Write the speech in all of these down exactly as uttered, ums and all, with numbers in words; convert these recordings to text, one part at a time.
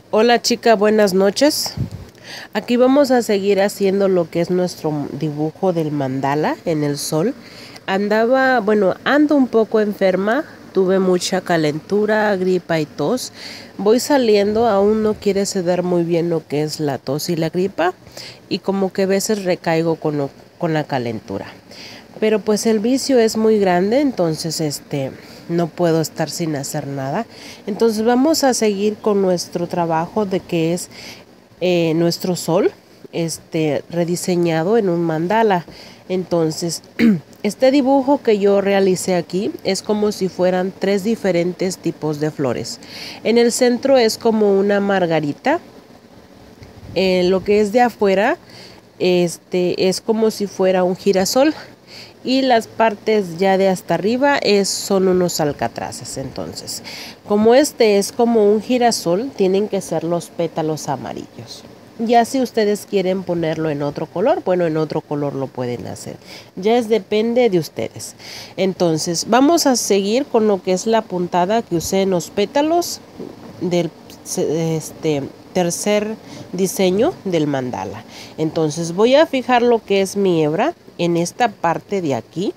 Hola chica, buenas noches. Aquí vamos a seguir haciendo lo que es nuestro dibujo del mandala en el sol. Andaba, bueno, ando un poco enferma, tuve mucha calentura, gripa y tos. Voy saliendo, aún no quiere ceder muy bien lo que es la tos y la gripa y como que a veces recaigo con, lo, con la calentura. Pero pues el vicio es muy grande, entonces este no puedo estar sin hacer nada. Entonces vamos a seguir con nuestro trabajo de que es eh, nuestro sol, este rediseñado en un mandala. Entonces, este dibujo que yo realicé aquí es como si fueran tres diferentes tipos de flores. En el centro es como una margarita. En lo que es de afuera, este es como si fuera un girasol. Y las partes ya de hasta arriba es, son unos alcatraces. Entonces, como este es como un girasol, tienen que ser los pétalos amarillos. Ya si ustedes quieren ponerlo en otro color, bueno, en otro color lo pueden hacer. Ya es depende de ustedes. Entonces, vamos a seguir con lo que es la puntada que usé en los pétalos del este tercer diseño del mandala. Entonces voy a fijar lo que es mi hebra en esta parte de aquí,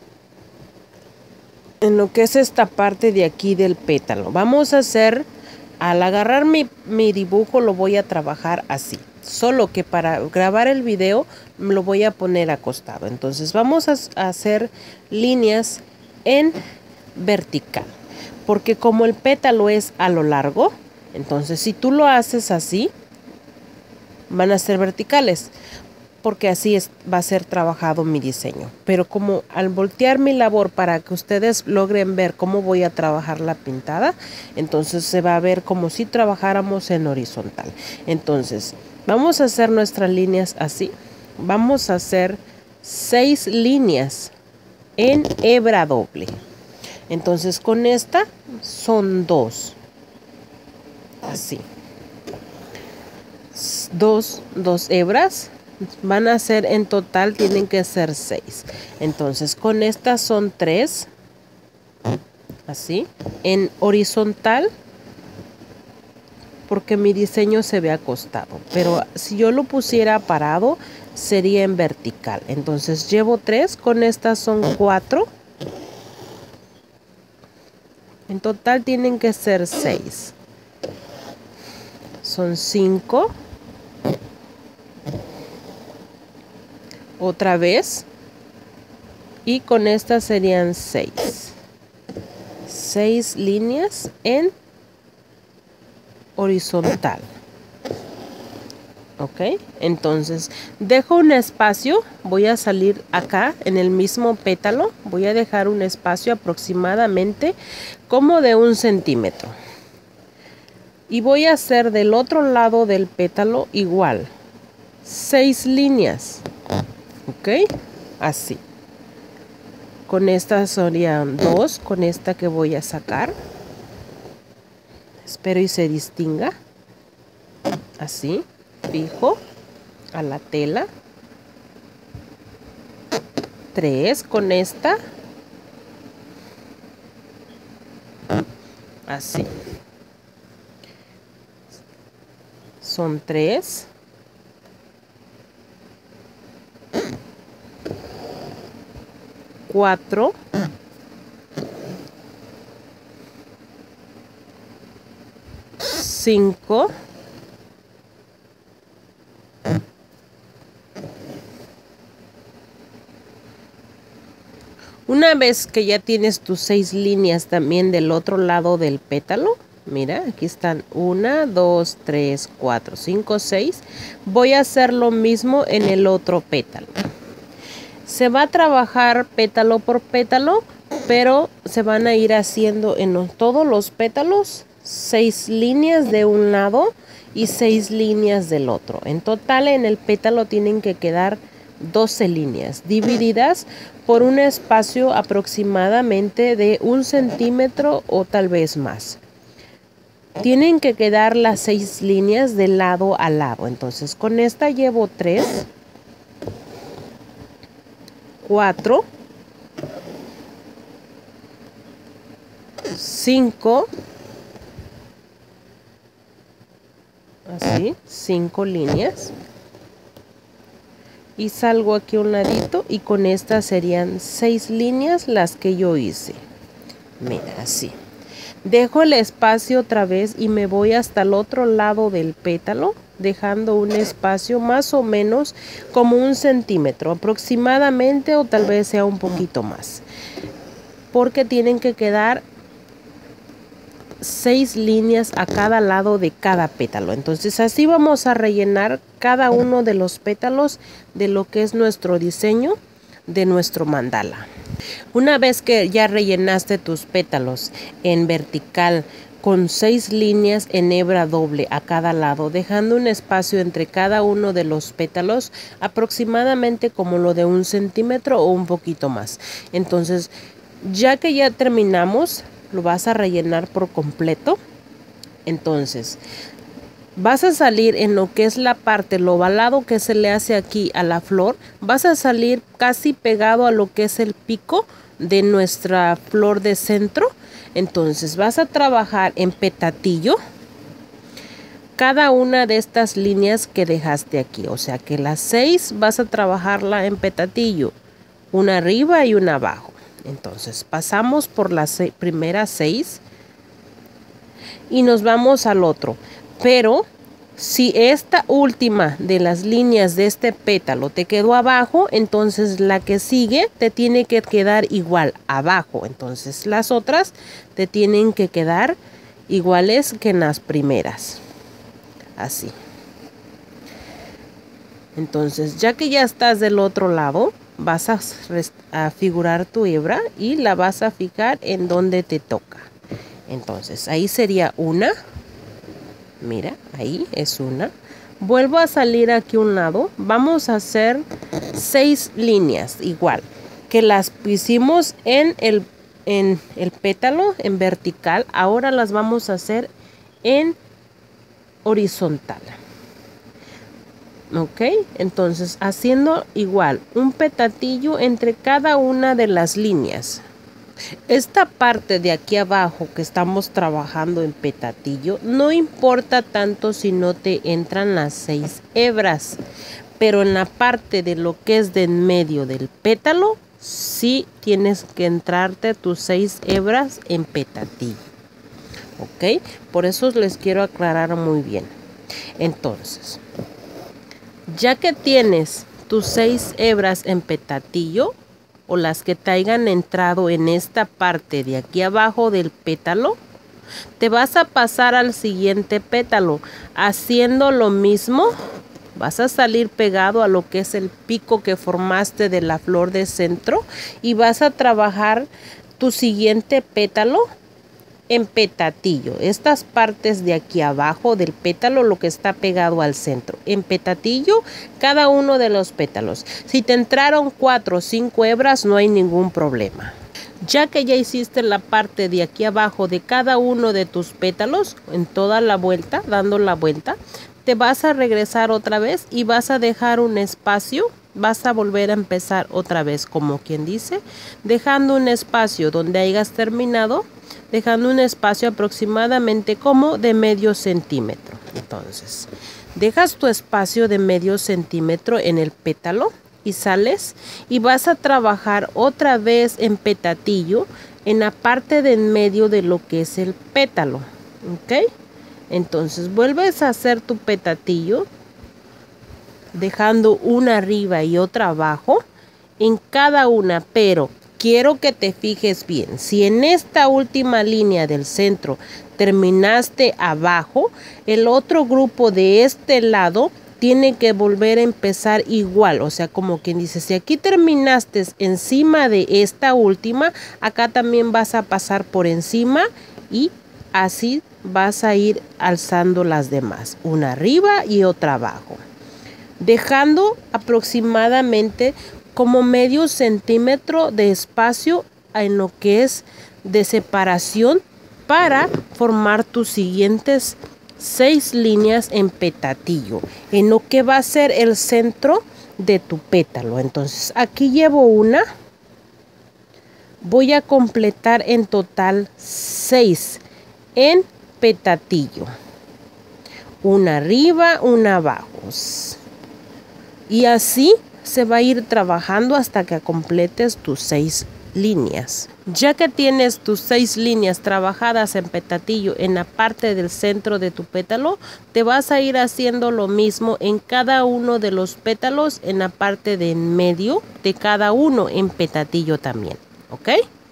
en lo que es esta parte de aquí del pétalo. Vamos a hacer, al agarrar mi, mi dibujo lo voy a trabajar así, solo que para grabar el video lo voy a poner acostado. Entonces vamos a, a hacer líneas en vertical, porque como el pétalo es a lo largo, entonces si tú lo haces así, van a ser verticales, porque así es, va a ser trabajado mi diseño. Pero como al voltear mi labor para que ustedes logren ver cómo voy a trabajar la pintada, entonces se va a ver como si trabajáramos en horizontal. Entonces vamos a hacer nuestras líneas así. Vamos a hacer seis líneas en hebra doble. Entonces con esta son dos. Así. Dos, dos hebras. Van a ser en total, tienen que ser seis. Entonces con estas son tres. Así. En horizontal, porque mi diseño se ve acostado. Pero si yo lo pusiera parado, sería en vertical. Entonces llevo tres. Con estas son cuatro. En total tienen que ser seis. Son cinco. Otra vez. Y con estas serían seis. Seis líneas en horizontal. Ok. Entonces dejo un espacio. Voy a salir acá en el mismo pétalo. Voy a dejar un espacio aproximadamente como de un centímetro. Y voy a hacer del otro lado del pétalo igual. Seis líneas. Ok. Así. Con esta serían dos. Con esta que voy a sacar. Espero y se distinga. Así. Fijo a la tela. Tres con esta. Así. Son tres. Cuatro. Cinco. Una vez que ya tienes tus seis líneas también del otro lado del pétalo, mira, aquí están una, dos, tres, cuatro, cinco, seis. Voy a hacer lo mismo en el otro pétalo. Se va a trabajar pétalo por pétalo, pero se van a ir haciendo en los, todos los pétalos seis líneas de un lado y seis líneas del otro. En total en el pétalo tienen que quedar doce líneas divididas por un espacio aproximadamente de un centímetro o tal vez más. Tienen que quedar las seis líneas de lado a lado. Entonces con esta llevo tres, cuatro, cinco, así, cinco líneas. Y salgo aquí a un ladito y con estas serían seis líneas las que yo hice. Mira, así. Dejo el espacio otra vez y me voy hasta el otro lado del pétalo, dejando un espacio más o menos como un centímetro aproximadamente, o tal vez sea un poquito más, porque tienen que quedar seis líneas a cada lado de cada pétalo. Entonces así vamos a rellenar cada uno de los pétalos de lo que es nuestro diseño de nuestro mandala. Una vez que ya rellenaste tus pétalos en vertical con seis líneas en hebra doble a cada lado, dejando un espacio entre cada uno de los pétalos aproximadamente como lo de un centímetro o un poquito más. Entonces, ya que ya terminamos, lo vas a rellenar por completo. Entonces, vas a salir en lo que es la parte, lo ovalado que se le hace aquí a la flor, vas a salir casi pegado a lo que es el pico de nuestra flor de centro. Entonces vas a trabajar en petatillo cada una de estas líneas que dejaste aquí, o sea que las seis vas a trabajarla en petatillo, una arriba y una abajo. Entonces pasamos por las seis, primeras seis y nos vamos al otro. Pero si esta última de las líneas de este pétalo te quedó abajo, entonces la que sigue te tiene que quedar igual abajo. Entonces las otras te tienen que quedar iguales que en las primeras. Así. Entonces ya que ya estás del otro lado, vas a, a figurar tu hebra y la vas a fijar en donde te toca. Entonces ahí sería una. Mira, ahí es una. Vuelvo a salir aquí a un lado. Vamos a hacer seis líneas igual que las hicimos en el, en el pétalo en vertical. Ahora las vamos a hacer en horizontal. Ok, entonces haciendo igual un petatillo entre cada una de las líneas. Esta parte de aquí abajo que estamos trabajando en petatillo no importa tanto si no te entran las seis hebras, pero en la parte de lo que es de en medio del pétalo sí tienes que entrarte tus seis hebras en petatillo. Ok, por eso les quiero aclarar muy bien. Entonces, ya que tienes tus seis hebras en petatillo, o las que te hayan entrado en esta parte de aquí abajo del pétalo, te vas a pasar al siguiente pétalo haciendo lo mismo. Vas a salir pegado a lo que es el pico que formaste de la flor de centro y vas a trabajar tu siguiente pétalo en petatillo. Estas partes de aquí abajo del pétalo, lo que está pegado al centro, en petatillo cada uno de los pétalos. Si te entraron cuatro o cinco hebras, no hay ningún problema. Ya que ya hiciste la parte de aquí abajo de cada uno de tus pétalos en toda la vuelta, dando la vuelta, te vas a regresar otra vez y vas a dejar un espacio. Vas a volver a empezar otra vez, como quien dice, dejando un espacio donde hayas terminado, dejando un espacio aproximadamente como de medio centímetro. Entonces, dejas tu espacio de medio centímetro en el pétalo y sales y vas a trabajar otra vez en petatillo en la parte de en medio de lo que es el pétalo. ¿Ok? Entonces, vuelves a hacer tu petatillo, dejando una arriba y otra abajo en cada una, pero quiero que te fijes bien. Si en esta última línea del centro terminaste abajo, el otro grupo de este lado tiene que volver a empezar igual. O sea, como quien dice, si aquí terminaste encima de esta última, acá también vas a pasar por encima y así vas a ir alzando las demás. Una arriba y otra abajo, dejando aproximadamente como medio centímetro de espacio en lo que es de separación para formar tus siguientes seis líneas en petatillo, en lo que va a ser el centro de tu pétalo. Entonces aquí llevo una, voy a completar en total seis en petatillo. una arriba, una abajo. Y así se va a ir trabajando hasta que completes tus seis líneas. Ya que tienes tus seis líneas trabajadas en petatillo en la parte del centro de tu pétalo, te vas a ir haciendo lo mismo en cada uno de los pétalos en la parte de en medio de cada uno en petatillo también, ¿ok?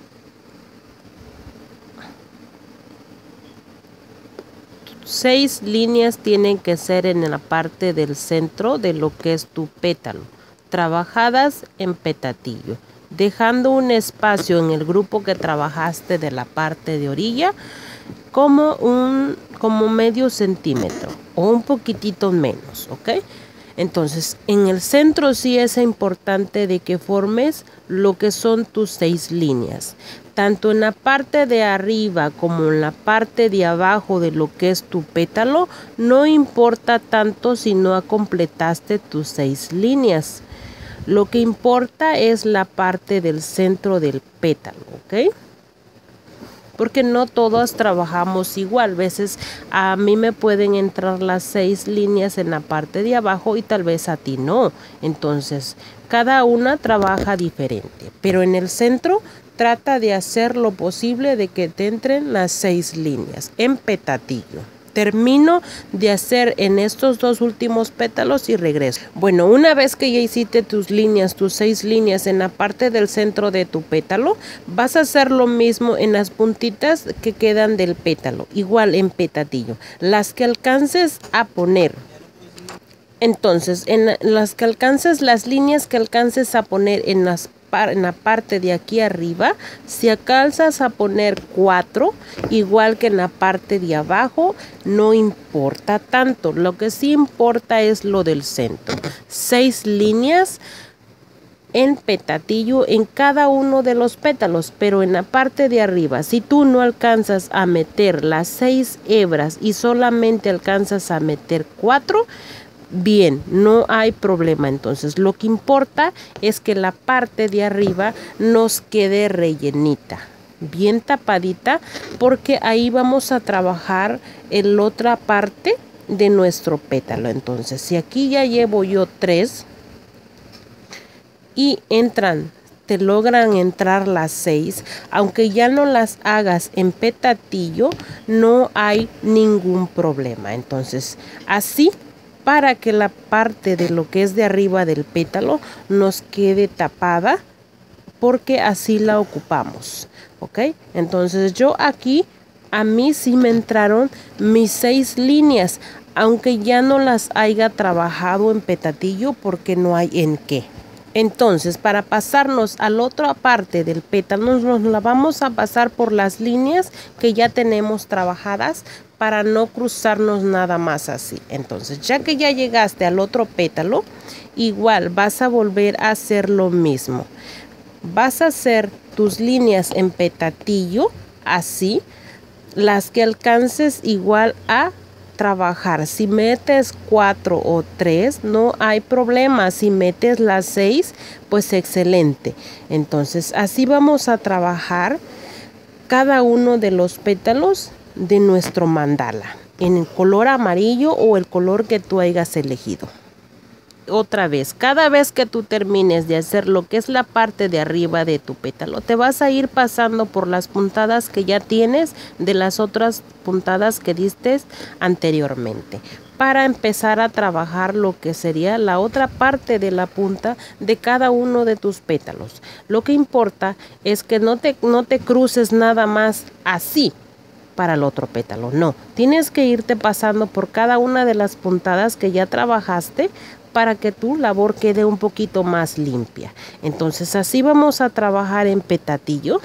Seis líneas tienen que ser en la parte del centro de lo que es tu pétalo, trabajadas en petatillo, dejando un espacio en el grupo que trabajaste de la parte de orilla como un como medio centímetro o un poquitito menos, ¿ok? Entonces, en el centro sí es importante de que formes lo que son tus seis líneas. Tanto en la parte de arriba como en la parte de abajo de lo que es tu pétalo, no importa tanto si no completaste tus seis líneas. Lo que importa es la parte del centro del pétalo, ¿ok? Porque no todos trabajamos igual. A veces a mí me pueden entrar las seis líneas en la parte de abajo y tal vez a ti no. Entonces, cada una trabaja diferente. Pero en el centro trata de hacer lo posible de que te entren las seis líneas en petatillo. Termino de hacer en estos dos últimos pétalos y regreso. Bueno, una vez que ya hiciste tus líneas, tus seis líneas en la parte del centro de tu pétalo, vas a hacer lo mismo en las puntitas que quedan del pétalo, igual en petatillo, las que alcances a poner. Entonces, en las que alcances, las líneas que alcances a poner en las en la parte de aquí arriba, si alcanzas a poner cuatro, igual que en la parte de abajo, no importa tanto. Lo que sí importa es lo del centro. Seis líneas en petatillo en cada uno de los pétalos, pero en la parte de arriba, si tú no alcanzas a meter las seis hebras y solamente alcanzas a meter cuatro, bien, no hay problema. Entonces lo que importa es que la parte de arriba nos quede rellenita, bien tapadita, porque ahí vamos a trabajar en la otra parte de nuestro pétalo. Entonces, si aquí ya llevo yo tres y entran, te logran entrar las seis, aunque ya no las hagas en petatillo, no hay ningún problema. Entonces, así, para que la parte de lo que es de arriba del pétalo nos quede tapada, porque así la ocupamos, ¿ok? Entonces yo aquí, a mí sí me entraron mis seis líneas, aunque ya no las haya trabajado en petatillo porque no hay en qué. Entonces, para pasarnos a la otra parte del pétalo, nos la vamos a pasar por las líneas que ya tenemos trabajadas para no cruzarnos nada más así. Entonces, ya que ya llegaste al otro pétalo, igual vas a volver a hacer lo mismo. Vas a hacer tus líneas en petatillo, así, las que alcances igual a trabajar. Si metes cuatro o tres, no hay problema. Si metes las seis, pues excelente. Entonces, así vamos a trabajar cada uno de los pétalos de nuestro mandala, en el color amarillo o el color que tú hayas elegido. Otra vez, cada vez que tú termines de hacer lo que es la parte de arriba de tu pétalo, te vas a ir pasando por las puntadas que ya tienes de las otras puntadas que diste anteriormente, para empezar a trabajar lo que sería la otra parte de la punta de cada uno de tus pétalos. Lo que importa es que no te, no te cruces nada más así para el otro pétalo, no, tienes que irte pasando por cada una de las puntadas que ya trabajaste para que tu labor quede un poquito más limpia. Entonces así vamos a trabajar en petatillo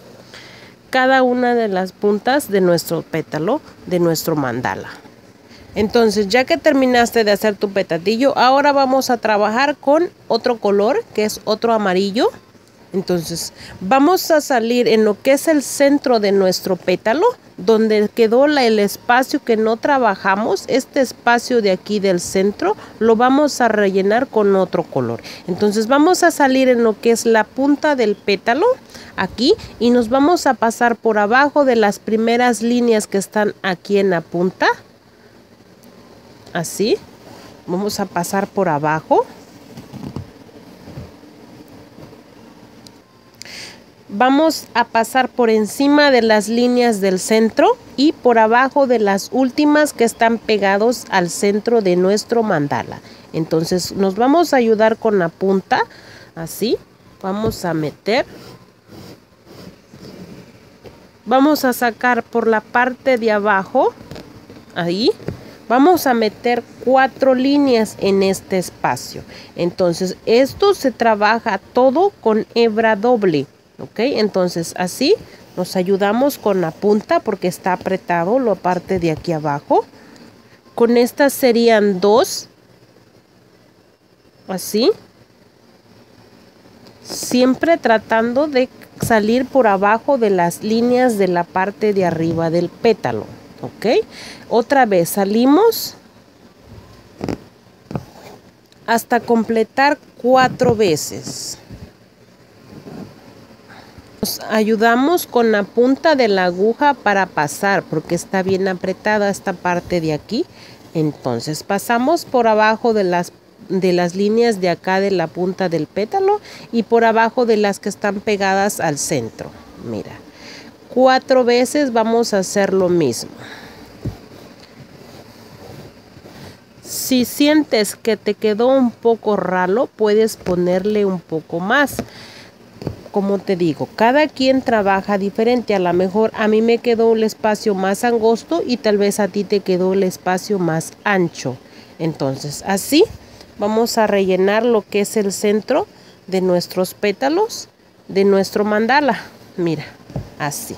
cada una de las puntas de nuestro pétalo, de nuestro mandala. Entonces, ya que terminaste de hacer tu petatillo, ahora vamos a trabajar con otro color, que es otro amarillo. Entonces, vamos a salir en lo que es el centro de nuestro pétalo, donde quedó la, el espacio que no trabajamos. Este espacio de aquí del centro lo vamos a rellenar con otro color. Entonces, vamos a salir en lo que es la punta del pétalo, aquí, y nos vamos a pasar por abajo de las primeras líneas que están aquí en la punta. así. Vamos a pasar por abajo. Vamos a pasar por encima de las líneas del centro y por abajo de las últimas que están pegados al centro de nuestro mandala. Entonces nos vamos a ayudar con la punta, así. Vamos a meter. Vamos a sacar por la parte de abajo, ahí. Vamos a meter cuatro líneas en este espacio. Entonces esto se trabaja todo con hebra doble. Ok, entonces así nos ayudamos con la punta porque está apretado la parte de aquí abajo. Con estas serían dos. Así. Siempre tratando de salir por abajo de las líneas de la parte de arriba del pétalo. Ok, otra vez salimos hasta completar cuatro veces. Nos ayudamos con la punta de la aguja para pasar porque está bien apretada esta parte de aquí. Entonces pasamos por abajo de las, de las líneas de acá de la punta del pétalo y por abajo de las que están pegadas al centro. Mira, cuatro veces vamos a hacer lo mismo. Si sientes que te quedó un poco ralo, puedes ponerle un poco más. Como te digo, cada quien trabaja diferente. A lo mejor a mí me quedó el espacio más angosto y tal vez a ti te quedó el espacio más ancho. Entonces, así vamos a rellenar lo que es el centro de nuestros pétalos de nuestro mandala. Mira, así.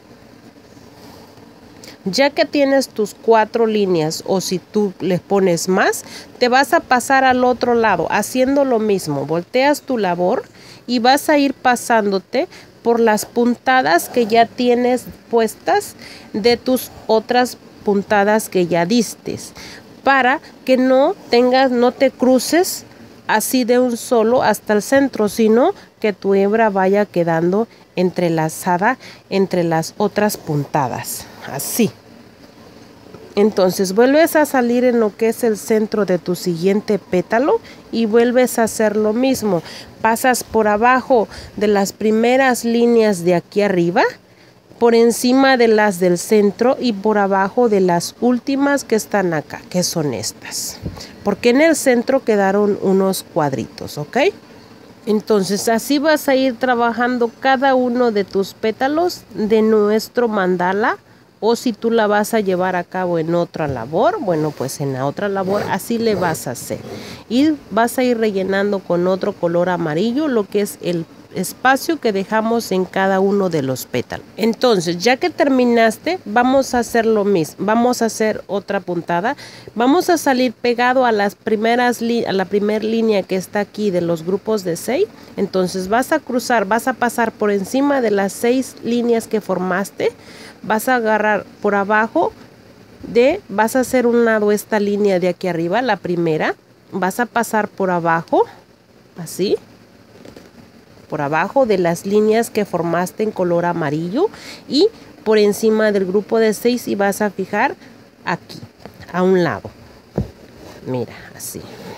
Ya que tienes tus cuatro líneas o si tú les pones más, te vas a pasar al otro lado haciendo lo mismo. Volteas tu labor y vas a ir pasándote por las puntadas que ya tienes puestas de tus otras puntadas que ya distes, para que no tengas, no te cruces así de un solo hasta el centro, sino que tu hebra vaya quedando entrelazada entre las otras puntadas, así. Entonces vuelves a salir en lo que es el centro de tu siguiente pétalo y vuelves a hacer lo mismo. Pasas por abajo de las primeras líneas de aquí arriba, por encima de las del centro y por abajo de las últimas que están acá, que son estas. Porque en el centro quedaron unos cuadritos, ¿ok? Entonces así vas a ir trabajando cada uno de tus pétalos de nuestro mandala. O si tú la vas a llevar a cabo en otra labor, bueno, pues en la otra labor así le vas a hacer. Y vas a ir rellenando con otro color amarillo lo que es el espacio que dejamos en cada uno de los pétalos. Entonces, ya que terminaste, vamos a hacer lo mismo. Vamos a hacer otra puntada. Vamos a salir pegado a las primeras a la primera línea que está aquí de los grupos de seis. Entonces vas a cruzar, vas a pasar por encima de las seis líneas que formaste. Vas a agarrar por abajo de, vas a hacer un lado esta línea de aquí arriba, la primera. Vas a pasar por abajo, así. Por abajo de las líneas que formaste en color amarillo. Y por encima del grupo de seis y vas a fijar aquí, a un lado. Mira, así.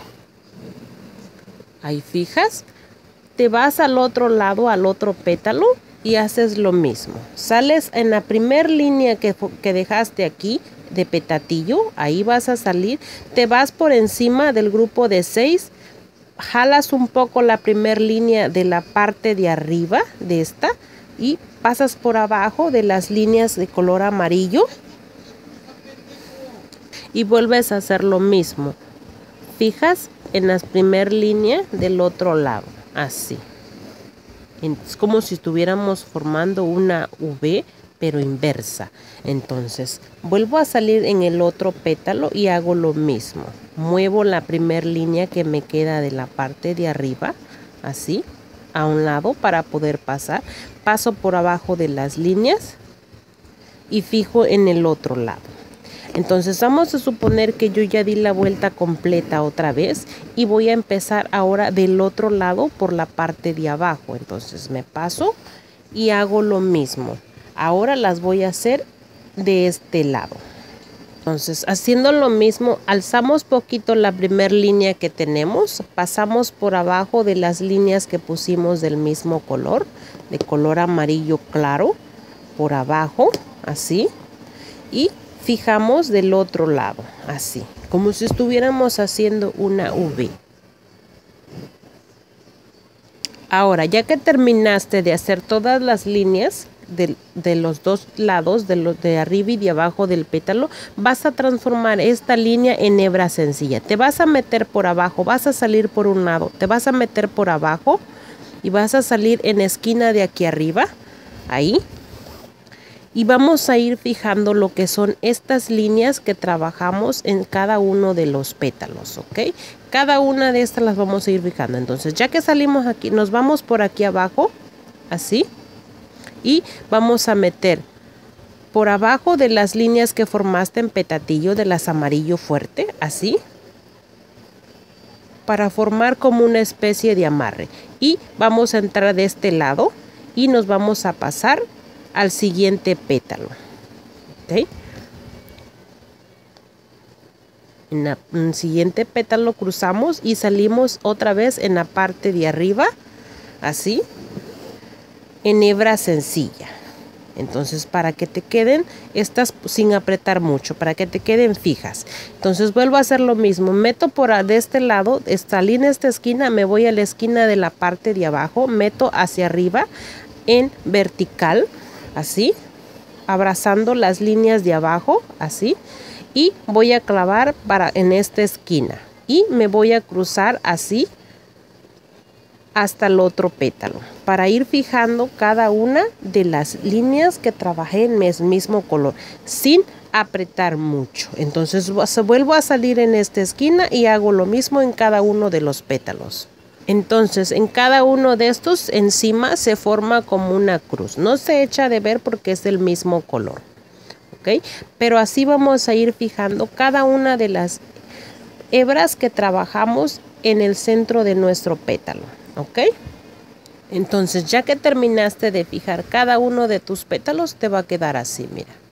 Ahí fijas. Te vas al otro lado, al otro pétalo. Y haces lo mismo. Sales en la primera línea que, que dejaste aquí de petatillo. Ahí vas a salir. Te vas por encima del grupo de seis. Jalas un poco la primera línea de la parte de arriba de esta. Y pasas por abajo de las líneas de color amarillo. Y vuelves a hacer lo mismo. Fijas en la primera línea del otro lado. Así. Es como si estuviéramos formando una V, pero inversa. Entonces, vuelvo a salir en el otro pétalo y hago lo mismo. Muevo la primera línea que me queda de la parte de arriba, así, a un lado para poder pasar. Paso por abajo de las líneas y fijo en el otro lado. Entonces vamos a suponer que yo ya di la vuelta completa otra vez y voy a empezar ahora del otro lado por la parte de abajo. Entonces me paso y hago lo mismo. Ahora las voy a hacer de este lado. Entonces, haciendo lo mismo, alzamos poquito la primer línea que tenemos, pasamos por abajo de las líneas que pusimos del mismo color, de color amarillo claro, por abajo, así, y fijamos del otro lado, así, como si estuviéramos haciendo una V. Ahora, ya que terminaste de hacer todas las líneas de, de los dos lados, de, los de arriba y de abajo del pétalo, vas a transformar esta línea en hebra sencilla. Te vas a meter por abajo, vas a salir por un lado, te vas a meter por abajo y vas a salir en esquina de aquí arriba, ahí. Y vamos a ir fijando lo que son estas líneas que trabajamos en cada uno de los pétalos, ¿ok? Cada una de estas las vamos a ir fijando. Entonces, ya que salimos aquí, nos vamos por aquí abajo, así. Y vamos a meter por abajo de las líneas que formaste en petatillo, de las amarillo fuerte, así. Para formar como una especie de amarre. Y vamos a entrar de este lado y nos vamos a pasar al siguiente pétalo, ¿ok? En, la, en el siguiente pétalo cruzamos y salimos otra vez en la parte de arriba, así, en hebra sencilla. Entonces, para que te queden estas sin apretar mucho, para que te queden fijas. Entonces, vuelvo a hacer lo mismo. Meto por de este lado, salí en esta esquina, me voy a la esquina de la parte de abajo, meto hacia arriba en vertical, así, abrazando las líneas de abajo, así, y voy a clavar para en esta esquina y me voy a cruzar así hasta el otro pétalo para ir fijando cada una de las líneas que trabajé en el mismo color sin apretar mucho. Entonces vuelvo a salir en esta esquina y hago lo mismo en cada uno de los pétalos. Entonces, en cada uno de estos encima se forma como una cruz. No se echa de ver porque es del mismo color, ¿ok? Pero así vamos a ir fijando cada una de las hebras que trabajamos en el centro de nuestro pétalo, ¿ok? Entonces, ya que terminaste de fijar cada uno de tus pétalos, te va a quedar así, mira.